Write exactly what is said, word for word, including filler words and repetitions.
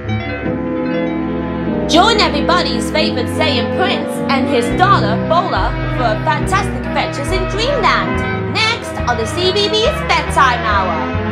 Join everybody's favorite Saiyan prince and his daughter, Bulla, for fantastic adventures in Dreamland. Next on the C B B's Bedtime Hour.